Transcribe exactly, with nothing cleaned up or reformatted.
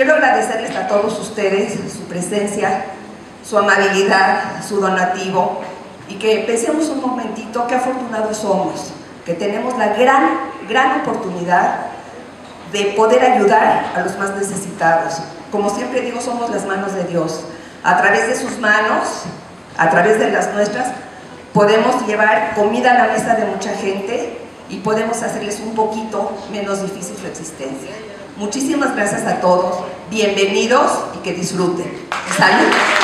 quiero agradecerles a todos ustedes su presencia, su amabilidad, su donativo, y que pensemos un momentito qué afortunados somos, que tenemos la gran, gran oportunidad de poder ayudar a los más necesitados. Como siempre digo, somos las manos de Dios. A través de sus manos, a través de las nuestras, podemos llevar comida a la mesa de mucha gente y podemos hacerles un poquito menos difícil su existencia. Muchísimas gracias a todos, bienvenidos y que disfruten. ¡Salud!